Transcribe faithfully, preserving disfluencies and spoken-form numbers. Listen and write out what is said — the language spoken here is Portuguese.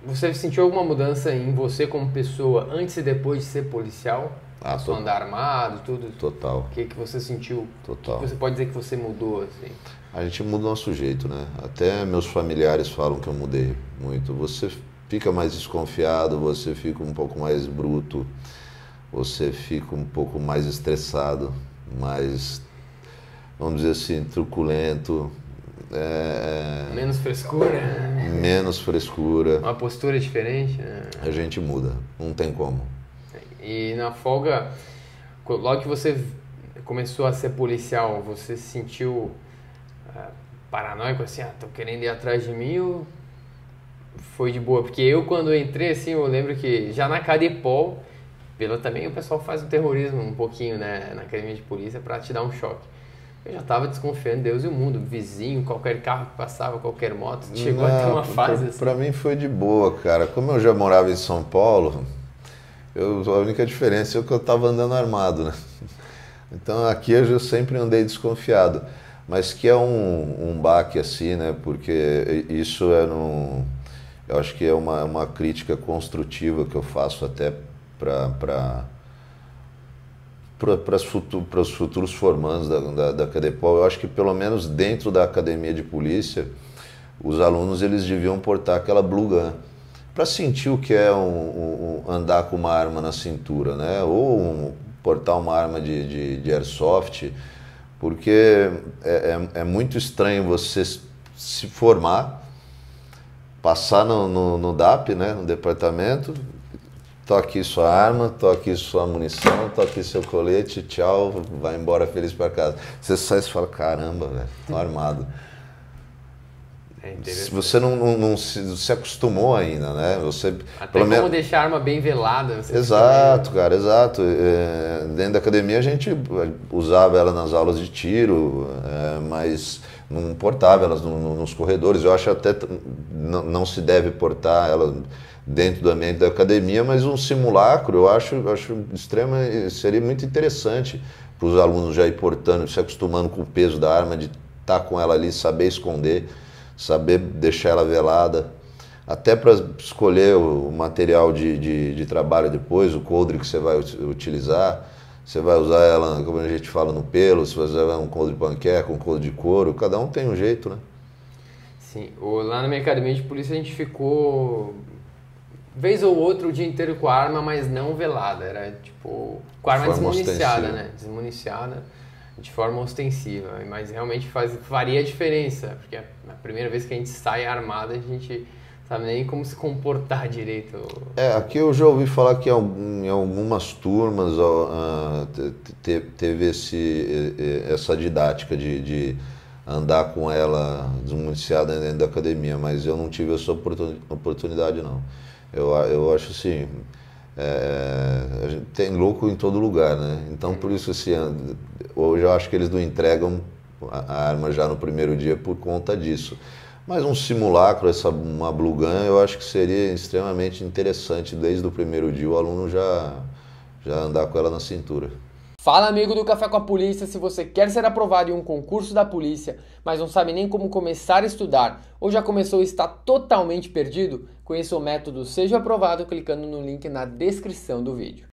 Você sentiu alguma mudança em você como pessoa antes e depois de ser policial? Ah, Só andar armado, tudo? Total. O que, que você sentiu? Total. O que você pode dizer que você mudou, assim? A gente muda o nosso jeito, né? Até meus familiares falam que eu mudei muito. Você fica mais desconfiado, você fica um pouco mais bruto, você fica um pouco mais estressado, mais, vamos dizer assim, truculento. É... Menos frescura? Menos frescura. Uma postura diferente? Né? A gente muda, não tem como. E na folga, logo que você começou a ser policial, você se sentiu uh, paranoico, assim, ah, tô querendo ir atrás de mim, ou foi de boa? Porque eu, quando entrei, assim, eu lembro que já na Cadepol, pelo também o pessoal faz o terrorismo um pouquinho, né, na academia de polícia para te dar um choque. Eu já tava desconfiando, Deus e o mundo, vizinho, qualquer carro que passava, qualquer moto, chegou Não, a ter uma fase pra, assim. Pra mim foi de boa, cara. Como eu já morava em São Paulo, eu, a única diferença é que eu tava andando armado, né? Então aqui eu já sempre andei desconfiado. Mas que é um, um baque assim, né? Porque isso é num... Eu acho que é uma, uma crítica construtiva que eu faço até para para os futuros formandos da, da, da Cadepol. Eu acho que pelo menos dentro da academia de polícia, os alunos eles deviam portar aquela blue gun para sentir o que é um, um, andar com uma arma na cintura, né? Ou um, portar uma arma de, de, de airsoft, porque é, é, é muito estranho você se formar, passar no, no, no D A P, né, no departamento, tô aqui sua arma, tô aqui sua munição, tô aqui seu colete, tchau, vai embora feliz para casa. Você sai e fala, caramba, velho, tô armado. É você não, não, não se, se acostumou ainda, né? Você, Até pelo como menos... deixar a arma bem velada. Exato, cara, exato. É, dentro da academia a gente usava ela nas aulas de tiro, é, mas não portava elas no, no, nos corredores. Eu acho até não, não se deve portar ela dentro do ambiente da academia, mas um simulacro eu acho, eu acho extrema, seria muito interessante para os alunos já ir portando, se acostumando com o peso da arma, de estar com ela ali, saber esconder, saber deixar ela velada, até para escolher o material de, de, de trabalho depois, o coldre que você vai utilizar. Você vai usar ela, como a gente fala, no pelo, se você vai usar um coldre panqueca, um coldre de couro, cada um tem um jeito, né? Sim, lá na minha academia de polícia a gente ficou vez ou outra o dia inteiro com a arma, mas não velada, era tipo com a arma desmuniciada, né? Desmuniciada de forma ostensiva, mas realmente faz, faria a diferença, porque a primeira vez que a gente sai armada, a gente sabe nem como se comportar direito. É, aqui eu já ouvi falar que em algumas turmas uh, te, teve esse, essa didática de, de andar com ela desmuniciada dentro da academia, mas eu não tive essa oportunidade não. Eu, eu acho assim, é, a gente tem louco em todo lugar, né? Então por isso assim, hoje eu acho que eles não entregam a arma já no primeiro dia por conta disso. Mas um simulacro, essa, uma blue gun, eu acho que seria extremamente interessante desde o primeiro dia o aluno já, já andar com ela na cintura. Fala, amigo do Café com a Polícia, se você quer ser aprovado em um concurso da polícia, mas não sabe nem como começar a estudar ou já começou e está totalmente perdido, conheça o método Seja Aprovado clicando no link na descrição do vídeo.